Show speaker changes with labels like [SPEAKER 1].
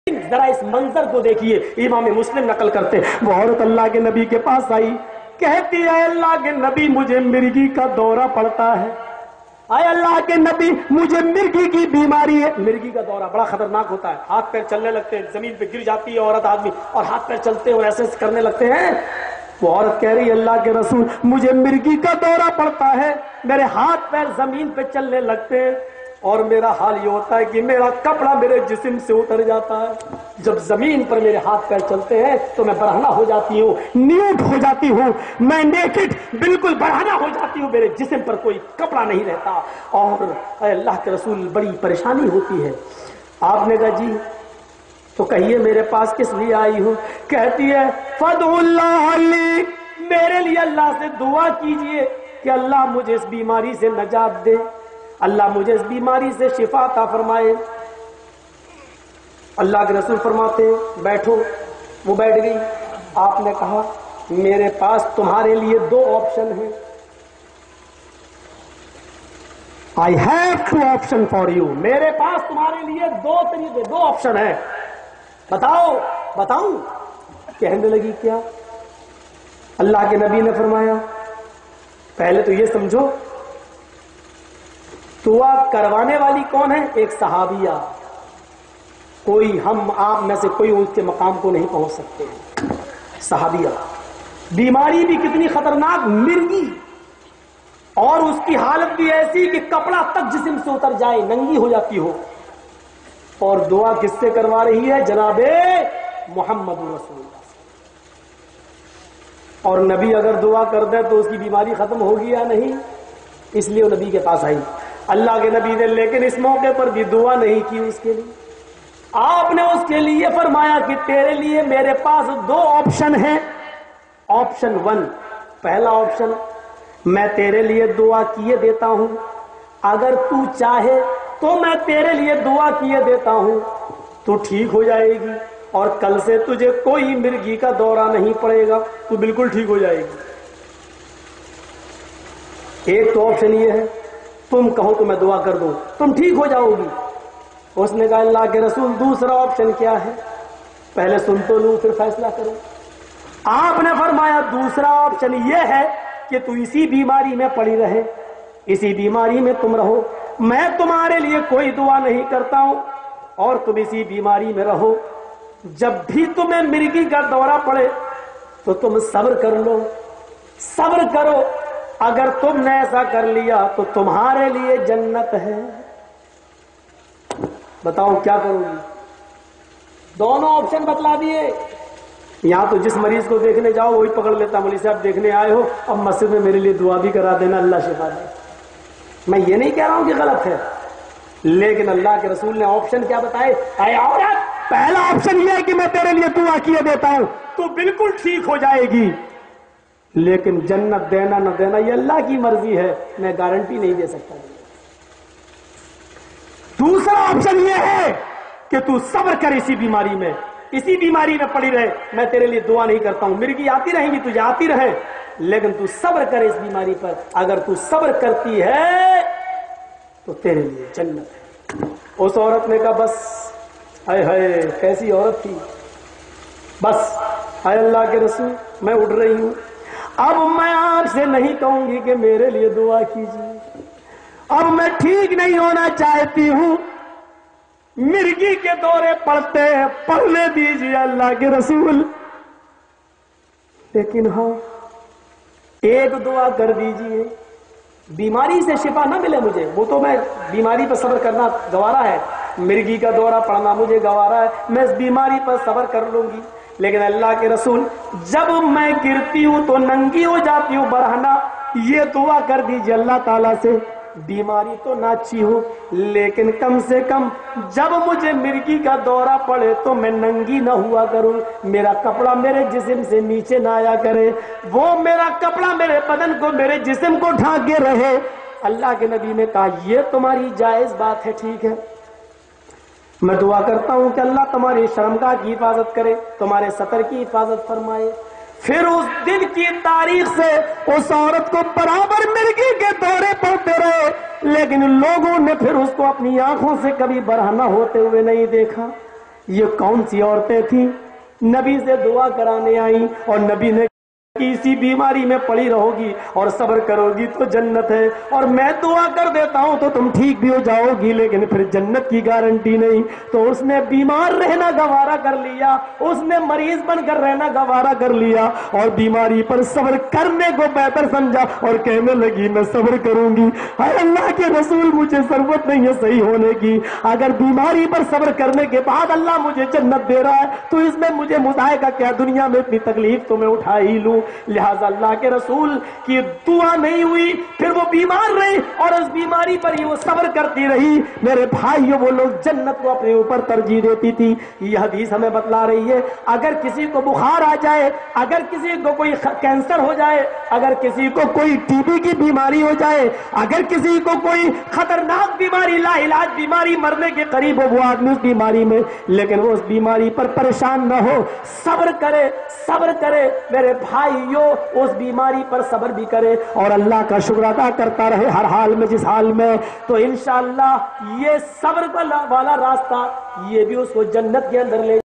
[SPEAKER 1] ذرا اس منظر کو دیکھیے، امام مسلم نقل کرتے، وہ عورت اللہ کے نبی کے پاس آئی، کہتی ہے اللہ کے نبی مجھے مرگی کا دورہ پڑتا ہے، اے اللہ کے نبی مجھے مرگی کی بیماری ہے۔ مرگی کا دورہ بڑا خطرناک ہوتا ہے، ہاتھ پیر چلنے لگتے ہیں، زمین پہ گر جاتی ہے عورت آدمی اور ہاتھ پیر چلتے ہیں اور ایسے کرنے لگتے ہیں۔ وہ عورت کہہ رہی ہے اللہ کے رسول مجھے مرگی کا دورہ پڑتا ہے، میرے ہاتھ پیر زمین پہ چلنے لگتے ہیں اور میرا حال یہ ہوتا ہے کہ میرا کپڑا میرے جسم سے اتر جاتا ہے، جب زمین پر میرے ہاتھ پیر چلتے ہیں تو میں برہنہ ہو جاتی ہوں، نیوڈ ہو جاتی ہوں، میں نیکڈ بالکل برہنہ ہو جاتی ہوں، میرے جسم پر کوئی کپڑا نہیں رہتا اور اے اللہ کے رسول بڑی پریشانی ہوتی ہے۔ آپ نے کہا جی تو کہیے میرے پاس کس لیے آئی ہوں؟ کہتی ہے فدعوا اللہ لی، میرے لیے اللہ سے دعا کیجئے کہ اللہ مجھے اس بیماری سے نجات دے، اللہ مجھے اس بیماری سے شفا عطا فرمائے۔ اللہ کے رسول فرماتے بیٹھو، وہ بیٹھ گئی۔ آپ نے کہا میرے پاس تمہارے لیے دو آپشن ہیں، I have two option for you، میرے پاس تمہارے لیے دو طریقے، دو آپشن ہیں، بتاؤں؟ کہنے لگی کیا؟ اللہ کے نبی نے فرمایا پہلے تو یہ سمجھو دعا کروانے والی کون ہے؟ ایک صحابیہ، کوئی ہم آپ میں سے کوئی اس کے مقام کو نہیں پہنچ سکتے، صحابیہ، بیماری بھی کتنی خطرناک، مرگی، اور اس کی حالت بھی ایسی کہ کپڑا تک جسم سے اتر جائے، ننگی ہو جاتی ہو، اور دعا کس سے کروا رہی ہے؟ جناب محمد رسول اللہ۔ اور نبی اگر دعا کر دے تو اس کی بیماری ختم ہوگی یا نہیں؟ اس لیے وہ نبی کے پاس آئی اللہ کے نبی نے، لیکن اس موقع پر بھی دعا نہیں کی اس کے لیے۔ آپ نے اس کے لیے فرمایا کہ تیرے لیے میرے پاس دو آپشن ہیں، آپشن 1، پہلا آپشن میں تیرے لیے دعا کیے دیتا ہوں، اگر تو چاہے تو میں تیرے لیے دعا کیے دیتا ہوں، تو ٹھیک ہو جائے گی اور کل سے تجھے کوئی مرگی کا دورہ نہیں پڑے گا، تو بالکل ٹھیک ہو جائے گی۔ ایک تو آپشن یہ ہے تم کہو تو میں دعا کر دوں، تم ٹھیک ہو جاؤ گی۔ اس نے کہا اللہ کے رسول دوسرا آپشن کیا ہے؟ پہلے سن تو لوں پھر فیصلہ کرو۔ آپ نے فرمایا دوسرا آپشن یہ ہے کہ تو اسی بیماری میں پڑی رہے، اسی بیماری میں تم رہو، میں تمہارے لیے کوئی دعا نہیں کرتا ہوں اور تم اسی بیماری میں رہو، جب بھی تمہیں مرگی کا دورہ پڑے تو تم صبر کر لو، صبر کرو، اگر تم نے ایسا کر لیا تو تمہارے لیے جنت ہے۔ بتاؤ کیا کروں گی؟ دونوں آپشن بتلا دیے۔ یہاں تو جس مریض کو دیکھنے جاؤ وہی پکڑ لیتا، مولوی صاحب دیکھنے آئے ہو اب مسجد میں میرے لیے دعا بھی کرا دینا، اللہ شفا دے۔ میں یہ نہیں کہہ رہا ہوں کہ غلط ہے، لیکن اللہ کے رسول نے آپشن کیا بتائے؟ اے عورت، پہلا آپشن یہ ہے کہ میں تیرے لیے دعا کیے دیتا ہوں تو بالکل ٹھیک ہو جائے گی، لیکن جنت دینا نہ دینا یہ اللہ کی مرضی ہے، میں گارنٹی نہیں دے سکتا۔ دوسرا آپشن یہ ہے کہ تو صبر کر، اسی بیماری میں پڑی رہے، میں تیرے لیے دعا نہیں کرتا ہوں، مرگی آتی رہیں گی تجھے آتی رہے، لیکن تو صبر کر اس بیماری پر، اگر تو صبر کرتی ہے تو تیرے لیے جنت ہے۔ اس عورت نے کہا بس، ہائے ہائے کیسی عورت تھی، بس اے اللہ کے رسول میں اٹھ رہی ہوں، اب میں آپ سے نہیں کہوں گی کہ میرے لیے دعا کیجیے، اب میں ٹھیک نہیں ہونا چاہتی ہوں، مرگی کے دورے پڑتے ہیں، پڑھنے دیجیے اللہ کے رسول، لیکن ہاں ایک دعا کر دیجیے، بیماری سے شفا نہ ملے مجھے، وہ تو میں بیماری پر صبر کرنا گوارا ہے، مرگی کا دورہ پڑنا مجھے گوارا ہے، میں اس بیماری پر صبر کر لوں گی، لیکن اللہ کے رسول جب میں گرتی ہوں تو ننگی ہو جاتی ہوں برہنہ، یہ دعا کر دیجیے اللہ تعالیٰ سے، بیماری تو نہ اچھی ہو لیکن کم سے کم جب مجھے مرگی کا دورہ پڑے تو میں ننگی نہ ہوا کروں، میرا کپڑا میرے جسم سے نیچے نہ آیا کرے، وہ میرا کپڑا میرے بدن کو، میرے جسم کو ڈھانکے رہے۔ اللہ کے نبی نے کہا یہ تمہاری جائز بات ہے، ٹھیک ہے، میں دعا کرتا ہوں کہ اللہ تمہاری شرمگاہ کی حفاظت کرے، تمہارے سطر کی حفاظت فرمائے۔ پھر اس دن کی تاریخ سے اس عورت کو برابر مرگی کے دورے پڑتے رہے، لیکن لوگوں نے پھر اس کو اپنی آنکھوں سے کبھی برہنہ ہوتے ہوئے نہیں دیکھا، یہ کون سی عورتیں تھیں؟ نبی سے دعا کرانے آئیں اور نبی نے کسی بیماری میں پڑی رہو گی اور صبر کرو گی تو جنت ہے، اور میں دعا کر دیتا ہوں تو تم ٹھیک بھی ہو جاؤ گی، لیکن پھر جنت کی گارنٹی نہیں۔ تو اس نے بیمار رہنا گوارا کر لیا، اس نے مریض بن کر رہنا گوارا کر لیا اور بیماری پر صبر کرنے کو بہتر سمجھا اور کہنے لگی میں صبر کروں گی۔ اے اللہ کے رسول، مجھے ضرورت نہیں ہے صحیح ہونے کی، اگر بیماری پر صبر کرنے کے بعد اللہ مجھے جنت دے رہا ہے تو اس میں مجھے مدعا کا کیا، دنیا میں اتنی تکلیف تو میں اٹھا ہی لوں۔ لہذا اللہ کے رسول کی دعا نہیں ہوئی، پھر وہ بیمار رہی اور اس بیماری پر ہی وہ صبر کرتی رہی۔ میرے بھائیوں، وہ لوگ جنت کو اپنے اوپر ترجیح دیتی تھی۔ یہ حدیث ہمیں بتلا رہی ہے اگر کسی کو بخار آ جائے، اگر کسی کو کوئی کینسر ہو جائے، اگر کسی کو کوئی ٹی بی کی بیماری ہو جائے، اگر کسی کو کوئی خطرناک بیماری، لا علاج بیماری، مرنے کے قریب ہو وہ آدمی اس بیماری میں، لیکن وہ اس بیماری پر پریشان نہ ہو، صبر کرے، صبر کرے۔ میرے بھائیوں، اس بیماری پر صبر بھی کرے اور اللہ کا شکر ادا کرتا رہے ہر حال میں، جس حال میں، تو انشاءاللہ یہ صبر والا راستہ یہ بھی اس کو جنت کے اندر لے